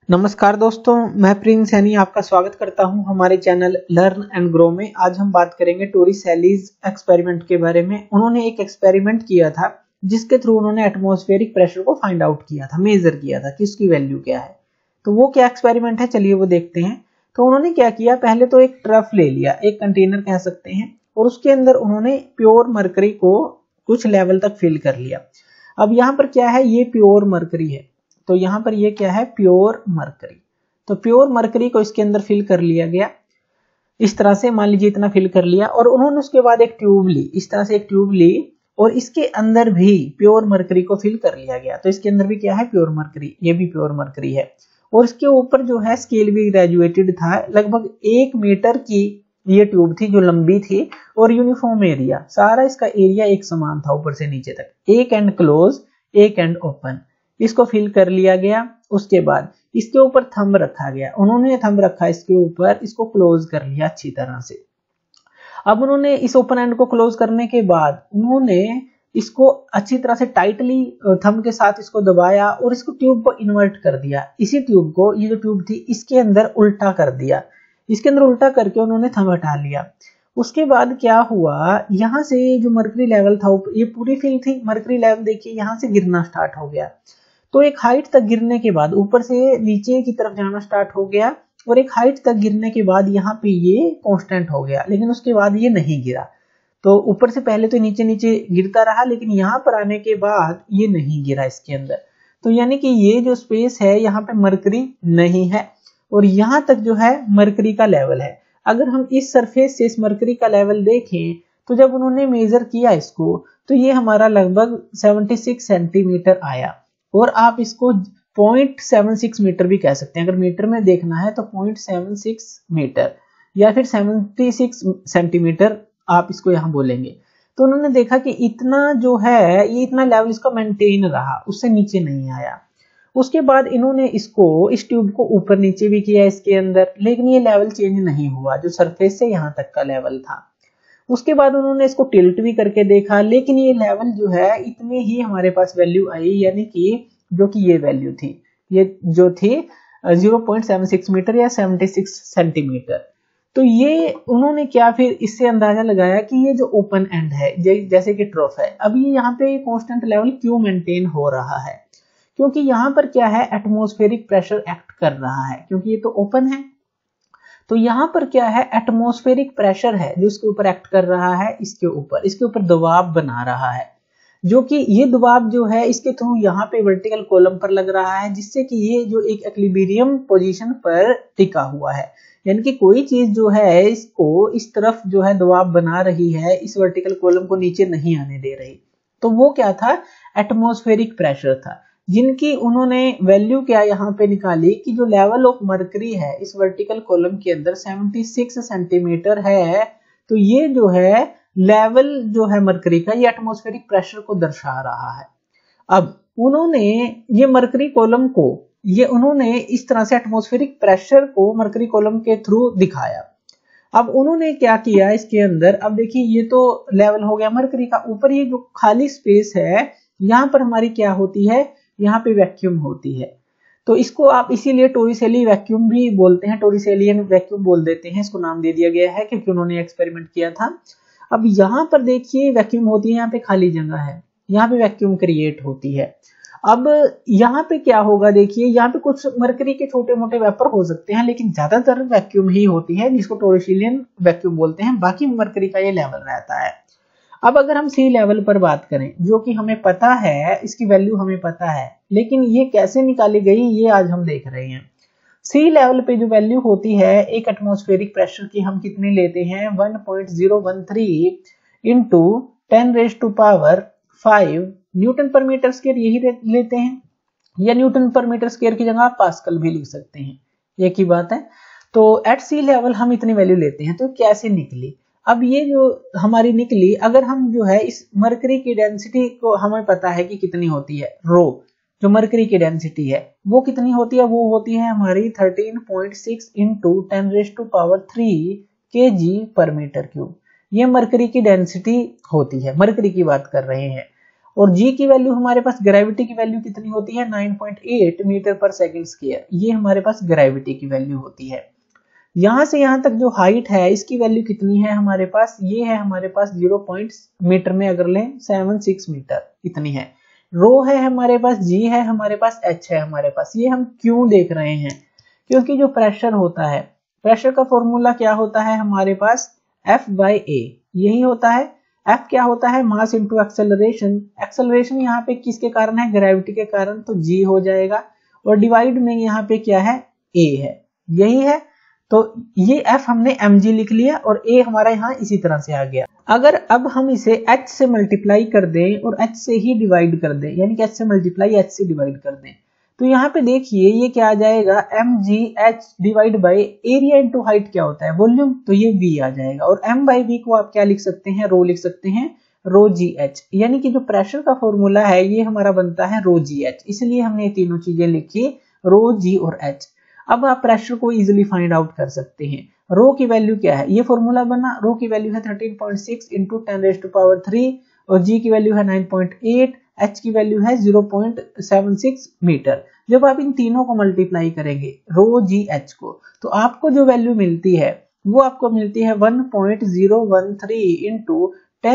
नमस्कार दोस्तों, मैं प्रिंस सैनी आपका स्वागत करता हूं हमारे चैनल लर्न एंड ग्रो में। आज हम बात करेंगे टोरिसेलीज एक्सपेरिमेंट के बारे में। उन्होंने एक एक्सपेरिमेंट किया था जिसके थ्रू उन्होंने एटमॉस्फेरिक प्रेशर को फाइंड आउट किया था, मेजर किया था कि उसकी वैल्यू क्या है। तो वो क्या एक्सपेरिमेंट है, चलिए वो देखते हैं। तो उन्होंने क्या किया, पहले तो एक ट्रफ ले लिया, एक कंटेनर कह सकते हैं, और उसके अंदर उन्होंने प्योर मरकरी को कुछ लेवल तक फिल कर लिया। अब यहाँ पर क्या है, ये प्योर मरकरी है, तो यहाँ पर ये क्या है, प्योर मरकरी। तो प्योर मरकरी को इसके अंदर फिल कर लिया गया इस तरह से, मान लीजिए इतना फिल कर लिया। और उन्होंने उसके बाद एक ट्यूब ली, इस तरह से एक ट्यूब ली, और इसके अंदर भी प्योर मरकरी को फिल कर लिया गया। तो इसके अंदर भी क्या है, प्योर मरकरी, ये भी प्योर मरकरी है। और इसके ऊपर जो है स्केल भी ग्रेजुएटेड था, लगभग 1 मीटर की ये ट्यूब थी जो लंबी थी, और यूनिफॉर्म एरिया, सारा इसका एरिया एक समान था ऊपर से नीचे तक, एक एंड क्लोज एक एंड ओपन। इसको फिल कर लिया गया। उसके बाद इसके ऊपर थंब रखा गया, उन्होंने थंब रखा इसके ऊपर, इसको क्लोज कर लिया अच्छी तरह से। अब उन्होंने इस ओपन एंड को क्लोज करने के बाद उन्होंने इसको अच्छी तरह से टाइटली थंब के साथ इसको दबाया और इसको ट्यूब को इन्वर्ट कर दिया। इसी ट्यूब को, ये जो ट्यूब थी इसके अंदर उल्टा कर दिया, इसके अंदर उल्टा करके उन्होंने थंब हटा लिया। उसके बाद क्या हुआ, यहाँ से जो मरकरी लेवल था, ये पूरी फिल थी, मरकरी लेवल देखिए यहाँ से गिरना स्टार्ट हो गया। तो एक हाइट तक गिरने के बाद ऊपर से नीचे की तरफ जाना स्टार्ट हो गया, और एक हाइट तक गिरने के बाद यहाँ पे ये कांस्टेंट हो गया, लेकिन उसके बाद ये नहीं गिरा। तो ऊपर से पहले तो नीचे नीचे गिरता रहा, लेकिन यहाँ पर आने के बाद ये नहीं गिरा इसके अंदर। तो यानी कि ये जो स्पेस है यहाँ पे मरकरी नहीं है, और यहाँ तक जो है मरकरी का लेवल है। अगर हम इस सरफेस से इस मरकरी का लेवल देखें, तो जब उन्होंने मेजर किया इसको, तो ये हमारा लगभग 76 सेंटीमीटर आया। और आप इसको 0.76 मीटर भी कह सकते हैं, अगर मीटर में देखना है तो 0.76 मीटर या फिर 76 सेंटीमीटर आप इसको यहाँ बोलेंगे। तो उन्होंने देखा कि इतना जो है, ये इतना लेवल इसका मेंटेन रहा, उससे नीचे नहीं आया। उसके बाद इन्होंने इसको, इस ट्यूब को ऊपर नीचे भी किया इसके अंदर, लेकिन ये लेवल चेंज नहीं हुआ जो सरफेस से यहाँ तक का लेवल था। उसके बाद उन्होंने इसको टिल्ट भी करके देखा, लेकिन ये लेवल जो है इतने ही हमारे पास वैल्यू आई, यानी कि जो कि ये वैल्यू थी, ये जो थी 0.76 मीटर या 76 सेंटीमीटर। तो ये उन्होंने क्या फिर इससे अंदाजा लगाया कि ये जो ओपन एंड है, जैसे कि ट्रफ है, अब ये यहाँ पे कांस्टेंट लेवल क्यों मेंटेन हो रहा है, क्योंकि यहाँ पर क्या है, एटमॉस्फेरिक प्रेशर एक्ट कर रहा है, क्योंकि ये तो ओपन है। तो यहाँ पर क्या है, एटमॉस्फेरिक प्रेशर है जो इसके ऊपर एक्ट कर रहा है, इसके ऊपर दबाव बना रहा है, जो कि ये दबाव जो है इसके थ्रू यहाँ पे वर्टिकल कॉलम पर लग रहा है, जिससे कि ये जो एक इक्विलिब्रियम पोजीशन पर टिका हुआ है, यानी कि कोई चीज जो है इसको इस तरफ जो है दबाव बना रही है, इस वर्टिकल कॉलम को नीचे नहीं आने दे रही। तो वो क्या था, एटमॉस्फेरिक प्रेशर था, जिनकी उन्होंने वैल्यू क्या यहाँ पे निकाली कि जो लेवल ऑफ मरकरी है इस वर्टिकल कॉलम के अंदर 76 सेंटीमीटर है। तो ये जो है लेवल जो है मरकरी का, ये एटमॉस्फेरिक प्रेशर को दर्शा रहा है। अब उन्होंने ये मरकरी कॉलम को, ये उन्होंने इस तरह से एटमॉस्फेरिक प्रेशर को मरकरी कॉलम के थ्रू दिखाया। अब उन्होंने क्या किया इसके अंदर, अब देखिए ये तो लेवल हो गया मरकरी का, ऊपर ये जो खाली स्पेस है यहाँ पर हमारी क्या होती है, यहाँ पे वैक्यूम होती है। तो इसको आप इसीलिए टोरिसेली वैक्यूम भी बोलते हैं, टोरिसेलियन वैक्यूम बोल देते हैं, इसको नाम दे दिया गया है क्योंकि उन्होंने एक्सपेरिमेंट किया था। अब यहाँ पर देखिए वैक्यूम होती है, यहाँ पे खाली जगह है, यहाँ पे वैक्यूम क्रिएट होती है। अब यहाँ पे क्या होगा, देखिए यहाँ पे कुछ मरकरी के छोटे मोटे वेपर हो सकते हैं, लेकिन ज्यादातर वैक्यूम ही होती है, जिसको टोरिसेलियन वैक्यूम बोलते हैं। बाकी मरकरी का ये लेवल रहता है। अब अगर हम सी लेवल पर बात करें, जो कि हमें पता है, इसकी वैल्यू हमें पता है, लेकिन ये कैसे निकाली गई ये आज हम देख रहे हैं। सी लेवल पे जो वैल्यू होती है एक एटमॉस्फेरिक प्रेशर की, हम कितनी लेते हैं, 1.013 इंटू 10⁻⁵ न्यूटन पर मीटर स्क्वायर, यही लेते हैं, या न्यूटन पर मीटर स्क्वायर की जगह आप पास्कल भी लिख सकते हैं, एक ही बात है। तो एट सी लेवल हम इतनी वैल्यू लेते हैं। तो कैसे निकली, अब ये जो हमारी निकली, अगर हम जो है इस मरकरी की डेंसिटी को, हमें पता है कि कितनी होती है, रो जो मरकरी की डेंसिटी है वो कितनी होती है, वो होती है हमारी 13.6 इंटू 10⁻³ kg पर मीटर क्यूब। ये मरकरी की डेंसिटी होती है, मरकरी की बात कर रहे हैं। और g की वैल्यू हमारे पास ग्रेविटी की वैल्यू कितनी होती है 9.8 मीटर पर सेकंड स्क्वायर, ये हमारे पास ग्रेविटी की वैल्यू होती है। यहां से यहां तक जो हाइट है इसकी वैल्यू कितनी है हमारे पास, ये है हमारे पास 0 मीटर में अगर लें 76 मीटर इतनी है। रो है हमारे पास, जी है हमारे पास, एच है हमारे पास। ये हम क्यों देख रहे हैं, क्योंकि जो प्रेशर होता है, प्रेशर का फॉर्मूला क्या होता है हमारे पास F/A यही होता है। F क्या होता है, मास इंटू एक्सेलरेशन। एक्सेलरेशन यहाँ पे किसके कारण है, ग्रेविटी के कारण, तो G हो जाएगा। और डिवाइड में यहाँ पे क्या है, A है, यही है। तो ये F हमने mg लिख लिया और A हमारा यहाँ इसी तरह से आ गया। अगर अब हम इसे h से मल्टीप्लाई कर दें और h से ही डिवाइड कर दें, यानी कि h से मल्टीप्लाई h से डिवाइड कर दें, तो यहाँ पे देखिए ये क्या आ जाएगा, mgh divide by area into height क्या होता है, वॉल्यूम, तो ये v आ जाएगा। और m/v को आप क्या लिख सकते हैं, रो लिख सकते हैं, रो जी एच। यानी कि जो प्रेशर का फॉर्मूला है ये हमारा बनता है रो जी एच, इसलिए हमने ये तीनों चीजें लिखी, रो जी और एच। अब आप प्रेशर को इजीली फाइंड आउट कर सकते हैं। रो की वैल्यू क्या है, ये फॉर्मूला बना, रो की वैल्यू है 13.6 इंटू 10⁻³ और जी की वैल्यू है 9.8, एच की वैल्यू है 0.76 मीटर। जब आप इन तीनों को मल्टीप्लाई करेंगे रो जी एच को, तो आपको जो वैल्यू मिलती है वो आपको मिलती है 1.013 इंटू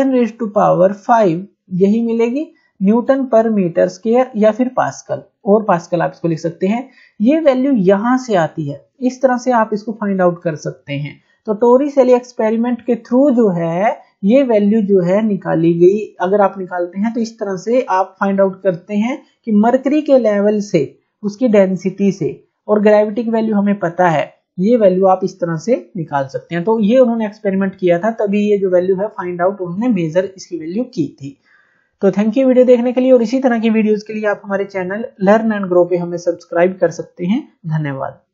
10⁵, यही मिलेगी न्यूटन पर मीटर स्क्वायर या फिर पास्कल, और पास्कल आप इसको लिख सकते हैं। ये वैल्यू यहां से आती है, इस तरह से आप इसको फाइंड आउट कर सकते हैं। तो टोरिसेली एक्सपेरिमेंट के थ्रू जो है ये वैल्यू जो है निकाली गई। अगर आप निकालते हैं तो इस तरह से आप फाइंड आउट करते हैं कि मरकरी के लेवल से, उसकी डेंसिटी से, और ग्रेविटी की वैल्यू हमें पता है, ये वैल्यू आप इस तरह से निकाल सकते हैं। तो ये उन्होंने एक्सपेरिमेंट किया था, तभी ये जो वैल्यू है फाइंड आउट उन्होंने मेजर इसकी वैल्यू की थी। तो थैंक यू वीडियो देखने के लिए, और इसी तरह की वीडियोस के लिए आप हमारे चैनल लर्न एंड ग्रो पे हमें सब्सक्राइब कर सकते हैं। धन्यवाद।